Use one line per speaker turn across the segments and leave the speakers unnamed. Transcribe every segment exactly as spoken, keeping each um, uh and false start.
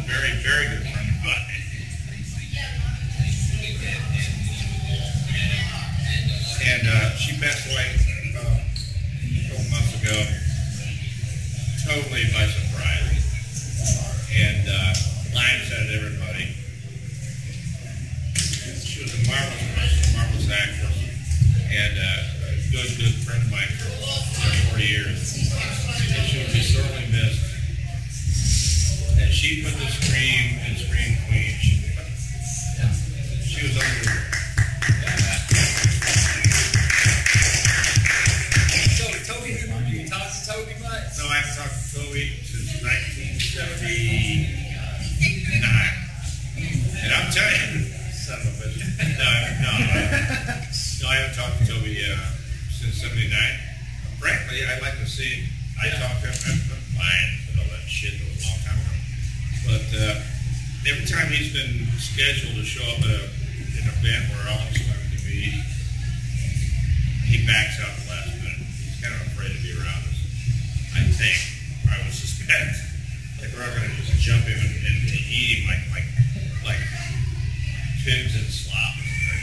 very, very good friend of mine. And uh, she passed away uh, a couple months ago, totally by surprise. And uh, blindsided everybody. She was a marvelous person, a marvelous actress, and uh, a good, good friend of mine for forty years. And she would be sorely missed. And she put the scream in Scream Queen. She, she was unbelievable. No, I haven't talked to Toby since nineteen seventy-nine. And I'm telling you, son of a bitch. No, no, no, I haven't talked to Toby uh, since seventy-nine. Frankly, I'd like to see him. I yeah. talked to him. I'm fine with all that shit. That was a long time ago. But uh, every time he's been scheduled to show up at a, an event where all he's going to be, he backs out the last minute. He's kind of afraid to be around us. I think, I would suspect, like we're all going to just jump him and, and, and eat him like like like pigs and slop.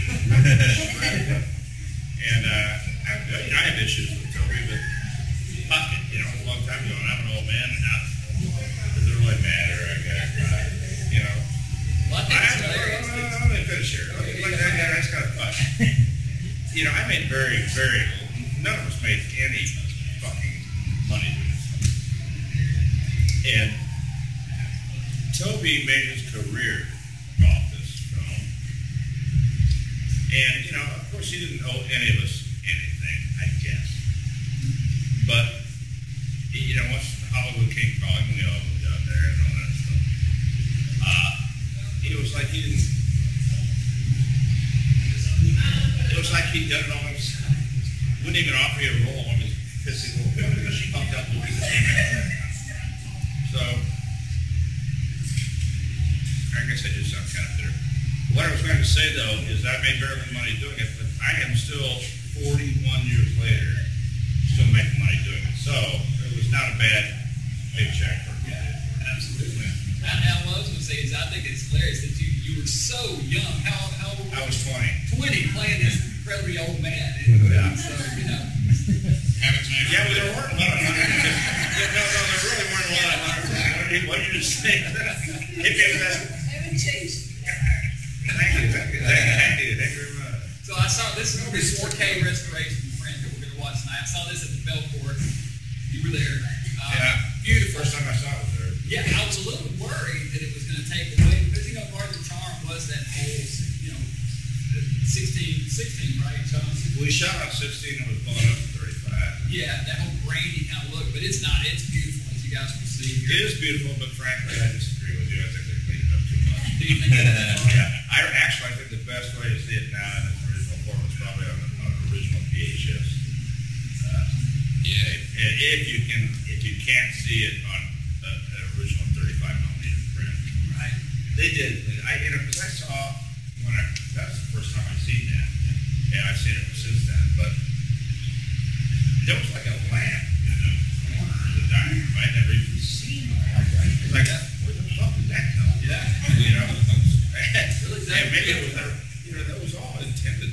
And uh, I, I have issues with Toby, but fuck it, you know, it's a long time ago, and I'm an old man now. Does it really matter? I got, uh, you know. Well, I think I, I, I'm going to finish here. Okay, like that guy, I just got to fuck. You know, I made very, very, none of us made any fucking money doing this. And Toby made his career off this film. And, you know, of course he didn't owe any of us anything, I guess. But, you know, once Hollywood came calling, we all moved out there and all that stuff. Uh, it was like he didn't, it was like he'd done it all himself. Wouldn't even offer you a role on his pissy little film because she fucked up movies that came out. So, I guess I just sound kind of bitter. What I was going to say, though, is I made very little money doing it, but I am still, forty-one years later, still making money doing it. So, it was not a bad big check for me.
Yeah, absolutely. Now, now, what I was going to say is I think it's hilarious that you, you were so young. How, how old were you?
I was twenty.
twenty, playing this incredibly old man. And, yeah. So, you know.
Yeah, but there weren't a lot of hundreds. Yeah, no, no, there really weren't a lot of hundreds. What did you just say? Hit me with that.
I haven't changed.
Thank you, thank you, thank you, thank you, thank you very much.
So I saw this is this four K restoration print that we're going to watch tonight. I saw this at the Belcourt. You were there. Uh,
yeah.
Beautiful.
First time I saw it was there.
Yeah, I was a little worried that it was going to take away because you know part of the charm was that whole you know sixteen, sixteen, right, John?
We shot on sixteen and was blown up to thirty-five.
Yeah, that whole grainy kind of look, but it's not. It's beautiful, as you guys can see here.
It is beautiful, but frankly, I disagree with you. I think they cleaned it up too much.
Do you think that's
Yeah, I actually I think the best way to see it now in its original form is probably on, the, on an original V H S. Uh, yeah, if, if you can, if you can't see it on a, an original thirty-five millimeter print, right? They did. I you know because I saw when I that's the first time I've seen that, and I've seen it since then, but. There was like a lamp in the corner of the dining room. I'd never even seen that. It's like, where the fuck did that come? Yeah. You know? Really? And maybe it was, you know, that was all intended.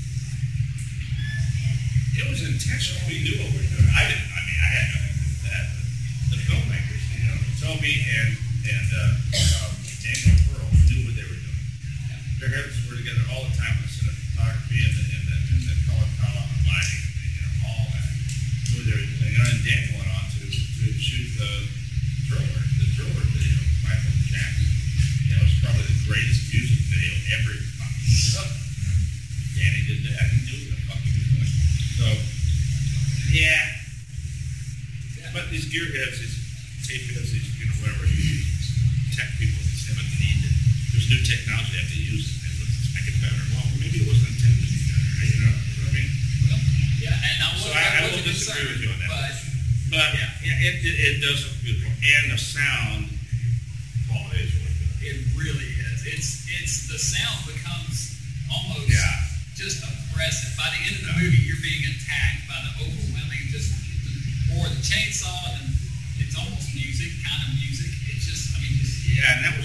It was intentional. We knew what we were doing. I didn't, I mean, I had nothing to do with that. But the filmmakers, you know, Toby and, and uh, uh, Daniel Pearl knew what they were doing. Their heads were together all the time with cinematography and the, and the, and the color palette and lighting. There, you know, and Dan went on to, to shoot the Thriller, the Thriller video with Michael Jackson. You know, it's probably the greatest music video ever fucking done. Danny did that. He knew what the fuck he was doing. So, yeah. yeah. But these gearheads, these tape heads, these, you know, whatever, these tech people, these haven't needed. There's new technology they have to use and let's make it better. Well, maybe it wasn't intended to be better. You know what I mean? Well,
yeah, and I
so I, I will disagree with you on that. But, but yeah, yeah it, it, it does look beautiful, and the sound quality is really good.
It really is. It's it's the sound becomes almost
yeah.
just oppressive. By the end of the movie, you're being attacked by the overwhelming just or the chainsaw, and it's almost music, kind of music. It's just, I mean, just
yeah, and that was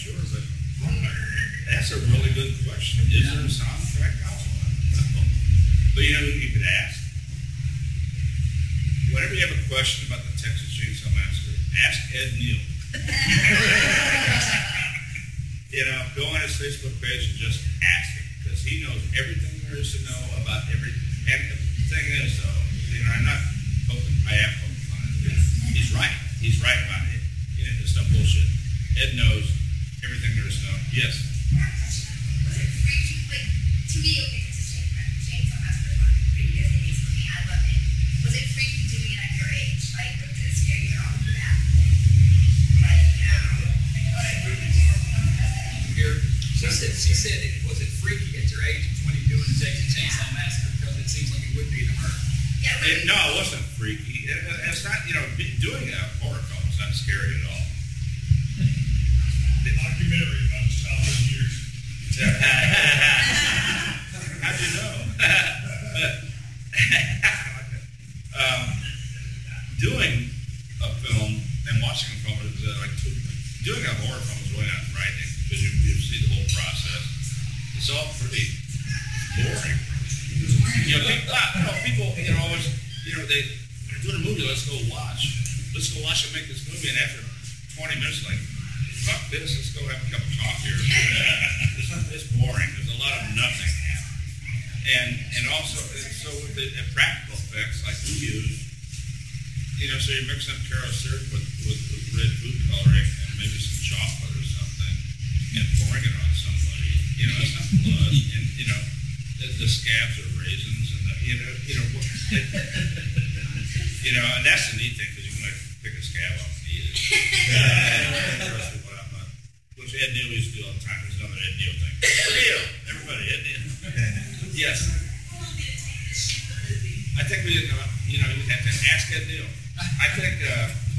sure, but that's a really good question. Is there a soundtrack album? But you know who you could ask? Whenever you have a question about the Texas Chainsaw Massacre, ask Ed Neal. You know, go on his Facebook page and just ask him, because he knows everything there is to know about every. And the thing is, though, you know, I'm not poking, I am poking on it. He's right. He's right about it. You know, it's no bullshit. Ed knows everything there is to know. Yes.
Was it freaky? Like, to me, okay, this is Chainsaw Massacre is one of the freakiest movies for me. I love it. Was it freaky doing it at your age? Like, did it scare you at all for that? Like, now.
Here, she said, she said, it, was it freaky at your age of twenty doing the Texas Chainsaw Massacre? Because it seems like it would be to her.
Yeah, really.
It, no, it wasn't freaky. It, it's not, you know, doing a horror film is not scary at all.
The documentary about his childhood years.
How'd you know? um, doing a film and watching a film is uh, like two, doing a horror film is really not frightening because you, you see the whole process. It's all pretty boring. You know, people, ah, you know, people, you know, always, you know, they they're doing a movie. Let's go watch. Let's go watch and make this movie. And after twenty minutes, like, fuck this. Let's go have a cup of coffee. Or it's, it's boring. There's a lot of nothing. And and also, so with the, the practical effects like we use, you know, so you're mixing up Caro syrup with, with, with red food coloring and maybe some chocolate or something, and pouring it on somebody. You know, it's not blood. And you know, the, the scabs are raisins, and the, you know, you know, it, you know, and that's the neat thing because you can like pick a scab off and eat it. Which Ed Neal used to do all the time. There's another Ed Neal thing. Ed Neal, everybody, Ed Neal. Yes. I think we didn't know, you know, you have to ask Ed Neal. I think, uh,